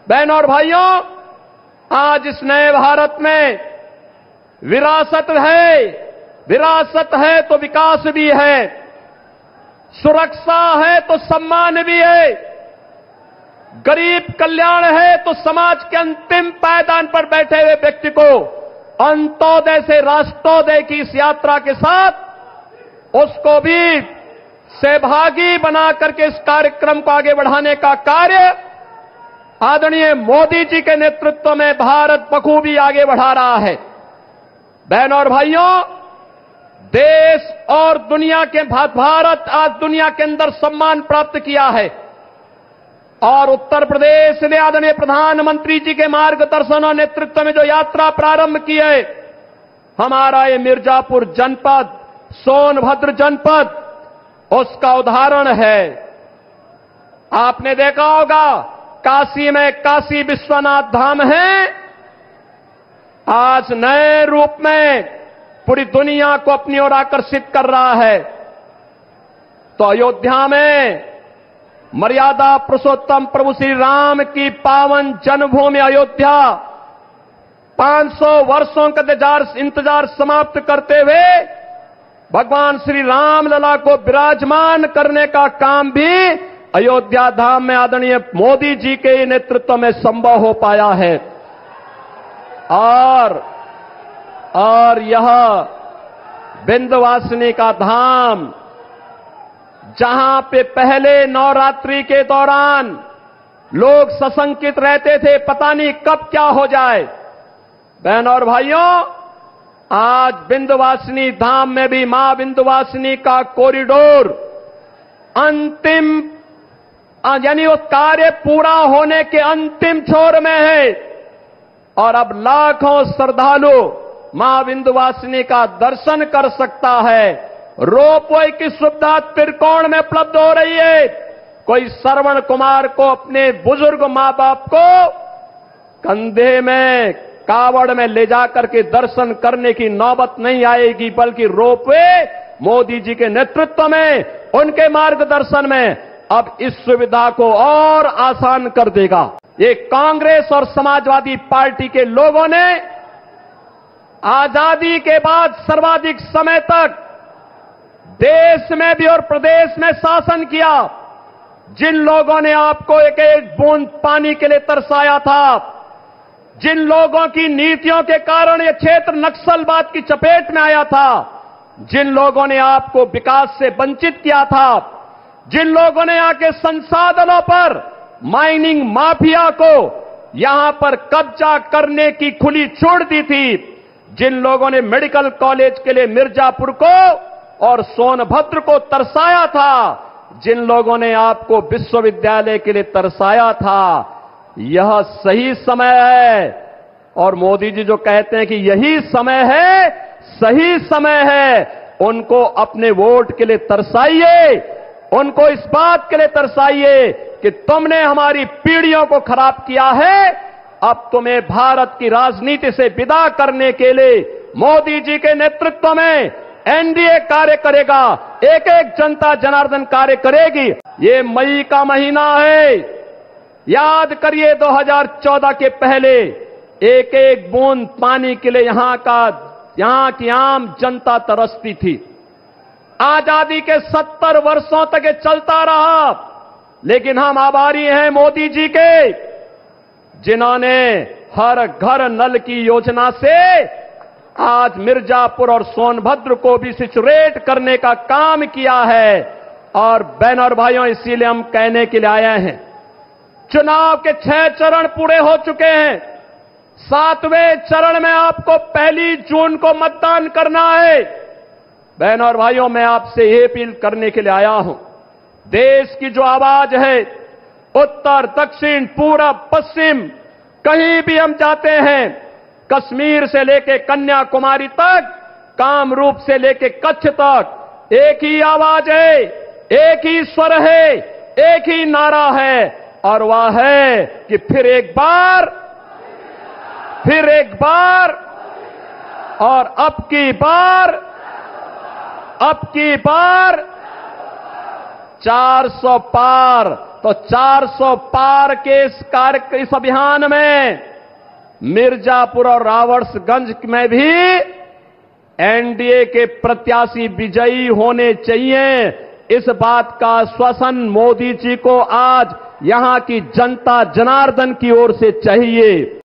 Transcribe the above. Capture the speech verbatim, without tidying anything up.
बहनों और भाइयों, आज इस नए भारत में विरासत है, विरासत है तो विकास भी है, सुरक्षा है तो सम्मान भी है, गरीब कल्याण है तो समाज के अंतिम पायदान पर बैठे हुए व्यक्ति को अंत्योदय से राष्ट्रोदय की इस यात्रा के साथ उसको भी सहभागी बना करके इस कार्यक्रम को आगे बढ़ाने का कार्य आदरणीय मोदी जी के नेतृत्व में भारत बखूबी आगे बढ़ा रहा है। बहनों और भाइयों, देश और दुनिया के भारत आज दुनिया के अंदर सम्मान प्राप्त किया है और उत्तर प्रदेश ने आदरणीय प्रधानमंत्री जी के मार्गदर्शन और नेतृत्व में जो यात्रा प्रारंभ की है, हमारा ये मिर्जापुर जनपद, सोनभद्र जनपद उसका उदाहरण है। आपने देखा होगा काशी में काशी विश्वनाथ धाम है, आज नए रूप में पूरी दुनिया को अपनी ओर आकर्षित कर रहा है। तो अयोध्या में मर्यादा पुरुषोत्तम प्रभु श्री राम की पावन जन्मभूमि अयोध्या पांच सौ वर्षों का इंतजार इंतजार समाप्त करते हुए भगवान श्री राम लला को विराजमान करने का काम भी अयोध्या धाम में आदरणीय मोदी जी के नेतृत्व में संभव हो पाया है। और और यह विंध्यवासिनी का धाम, जहां पे पहले नवरात्रि के दौरान लोग सशंकित रहते थे, पता नहीं कब क्या हो जाए। बहनों और भाइयों, आज विंध्यवासिनी धाम में भी मां विंध्यवासिनी का कॉरिडोर अंतिम यानी वो कार्य पूरा होने के अंतिम छोर में है और अब लाखों श्रद्धालु मां विंध्यवासिनी का दर्शन कर सकता है। रोपवे की सुविधा त्रिकोण में उपलब्ध हो रही है। कोई श्रवण कुमार को अपने बुजुर्ग मां बाप को कंधे में कावड़ में ले जाकर के दर्शन करने की नौबत नहीं आएगी, बल्कि रोपवे मोदी जी के नेतृत्व में, उनके मार्गदर्शन में अब इस सुविधा को और आसान कर देगा। ये कांग्रेस और समाजवादी पार्टी के लोगों ने आजादी के बाद सर्वाधिक समय तक देश में भी और प्रदेश में शासन किया। जिन लोगों ने आपको एक एक बूंद पानी के लिए तरसाया था, जिन लोगों की नीतियों के कारण यह क्षेत्र नक्सलवाद की चपेट में आया था, जिन लोगों ने आपको विकास से वंचित किया था, जिन लोगों ने आके संसाधनों पर माइनिंग माफिया को यहां पर कब्जा करने की खुली छूट दी थी, जिन लोगों ने मेडिकल कॉलेज के लिए मिर्जापुर को और सोनभद्र को तरसाया था, जिन लोगों ने आपको विश्वविद्यालय के लिए तरसाया था, यह सही समय है। और मोदी जी जो कहते हैं कि यही समय है, सही समय है, उनको अपने वोट के लिए तरसाइए, उनको इस बात के लिए तरसाइए कि तुमने हमारी पीढ़ियों को खराब किया है, अब तुम्हें भारत की राजनीति से विदा करने के लिए मोदी जी के नेतृत्व में एनडीए कार्य करेगा, एक एक जनता जनार्दन कार्य करेगी। ये मई का महीना है, याद करिए दो हज़ार चौदह के पहले एक एक बूंद पानी के लिए यहां का यहां की आम जनता तरसती थी। आजादी के सत्तर वर्षों तक ये चलता रहा, लेकिन हम आभारी हैं मोदी जी के, जिन्होंने हर घर नल की योजना से आज मिर्जापुर और सोनभद्र को भी सिचुएट करने का काम किया है। और बहनों और भाइयों, इसीलिए हम कहने के लिए आए हैं, चुनाव के छह चरण पूरे हो चुके हैं, सातवें चरण में आपको पहली जून को मतदान करना है। बहनों और भाइयों, मैं आपसे ये अपील करने के लिए आया हूं, देश की जो आवाज है, उत्तर दक्षिण पूरब पश्चिम कहीं भी हम जाते हैं, कश्मीर से लेके कन्याकुमारी तक, कामरूप से लेके कच्छ तक, एक ही आवाज है, एक ही स्वर है, एक ही नारा है, और वह है कि फिर एक बार, फिर एक बार, और अब की बार, अब की बार चार सौ पार तो चार सौ पार के इस कार्य इस अभियान में मिर्जापुर और रावर्सगंज में भी एनडीए के प्रत्याशी विजयी होने चाहिए। इस बात का आश्वासन मोदी जी को आज यहां की जनता जनार्दन की ओर से चाहिए।